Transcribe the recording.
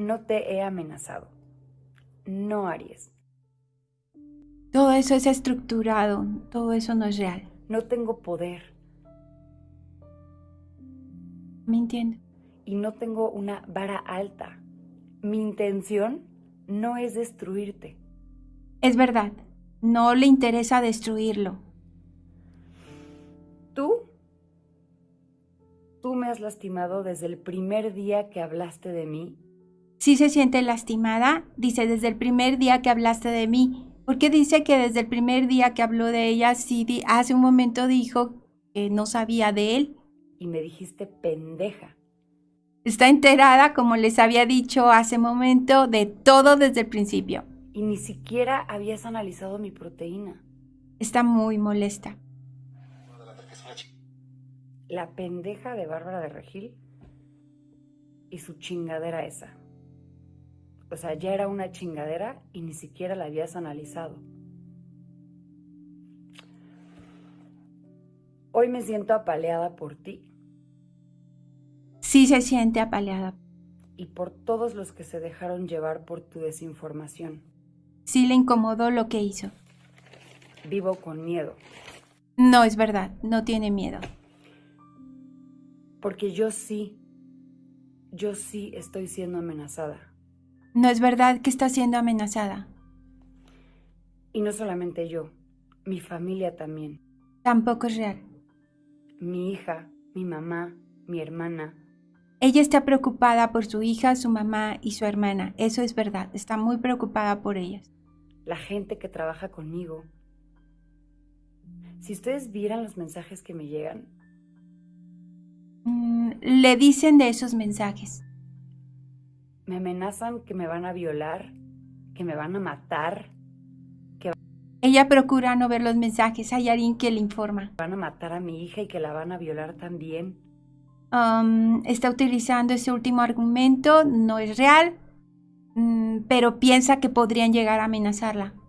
No te he amenazado. No, Aries. Todo eso es estructurado, todo eso no es real. No tengo poder. ¿Me entiendo? Y no tengo una vara alta. Mi intención no es destruirte. Es verdad, no le interesa destruirlo. Tú me has lastimado desde el primer día que hablaste de mí. Sí se siente lastimada, dice desde el primer día que hablaste de mí. ¿Por qué dice que desde el primer día que habló de ella, sí hace un momento dijo que no sabía de él? Y me dijiste pendeja. Está enterada, como les había dicho hace un momento, de todo desde el principio. Y ni siquiera habías analizado mi proteína. Está muy molesta. La pendeja de Bárbara de Regil y su chingadera esa. O sea, ya era una chingadera y ni siquiera la habías analizado. Hoy me siento apaleada por ti. Sí se siente apaleada. Y por todos los que se dejaron llevar por tu desinformación. Sí le incomodó lo que hizo. Vivo con miedo. No es verdad, no tiene miedo. Porque yo sí estoy siendo amenazada. No es verdad que está siendo amenazada. Y no solamente yo, mi familia también. Tampoco es real. Mi hija, mi mamá, mi hermana. Ella está preocupada por su hija, su mamá y su hermana. Eso es verdad, está muy preocupada por ellas. La gente que trabaja conmigo. Si ustedes vieran los mensajes que me llegan. Le dicen de esos mensajes. Me amenazan que me van a violar, que me van a matar. Ella procura no ver los mensajes. Hay alguien que le informa. Van a matar a mi hija y que la van a violar también. Está utilizando ese último argumento. No es real, pero piensa que podrían llegar a amenazarla.